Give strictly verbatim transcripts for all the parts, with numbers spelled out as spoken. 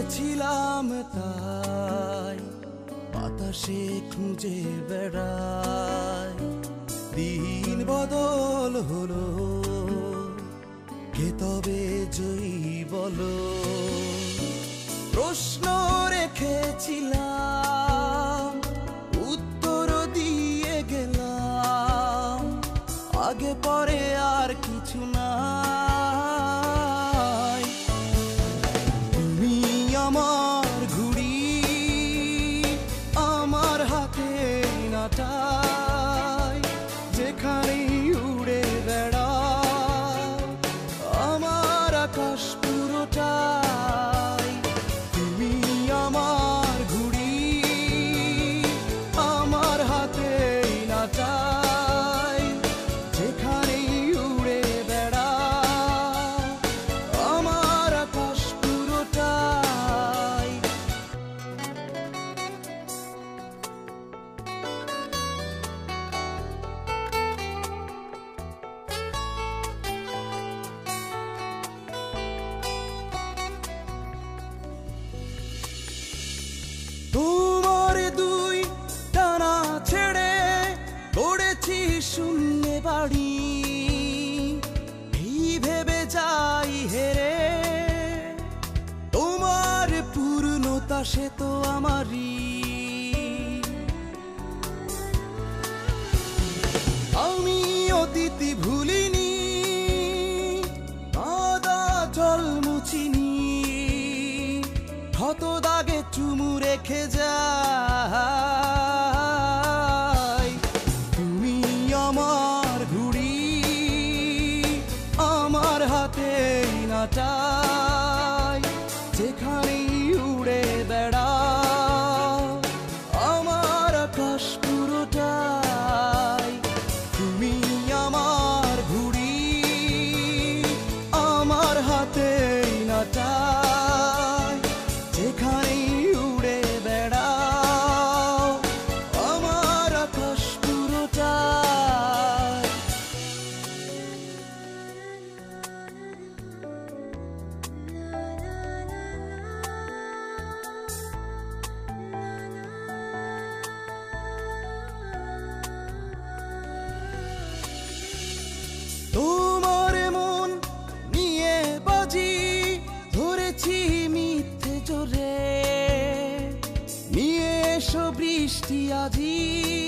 চেয়েছিলাম তাই বাতাসে খুঁজে বেড়াই। দিন বদল হলো, কে তবে জয়ী বলো? প্রশ্ন রেখেছিলাম, উত্তর দিয়ে গেলাম, আগে পরে আর কিছু নাই। তুমি আমার ঘুড়ি, আমার হাতে নাটাই, যেখানেই উড়ে বেড়াও আমার আকাশ পুরোটাই। তুমি আমার ঘুড়ি, আমার হাতে নাটাই, যেখানেই উড়ে বেড়াও আমার আকাশ পুরোটাই। তোমার দুই টানা ছেড়ে গড়েছি শূন্য বাড়ি, এই ভেবে যাই হেরে তোমার পূর্ণতা সে তো আমারই। আমি অতীতি ভুলিনি, কাদা জল মুছিনি, ক্ষত দাগে চুমু রেখে যাই। তুমি আমার ঘুড়ি, আমার হাতে নাটাই, যেখানেই উড়ে বেড়াও আমার আকাশ পুরোটাই। তুমি আমার ঘুড়ি, আমার হাতে নাটাই, যেখানেই উড়ে বেড়াও আমার আকাশ পুরোটাই। তোমার মন নিয়ে বাজি ধরেছি মিথ্যে জোরে, নিয়ে এসো বৃষ্টি আজি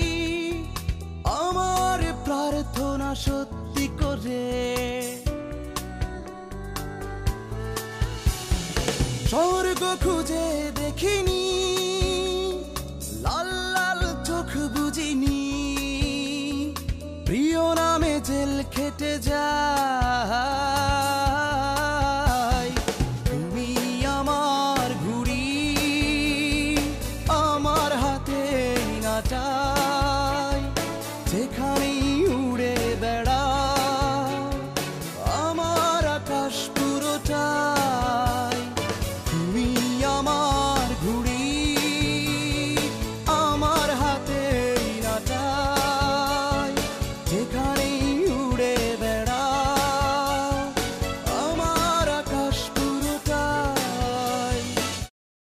আমার প্রার্থনা সত্যি করে। স্বর্গ খুঁজে দেখিনি, লাল লাল চোখ বুঝিনি, প্রিয় নামে জেল খেটে যাই। তুমি আমার ঘুড়ি, আমার হাতে নাটা।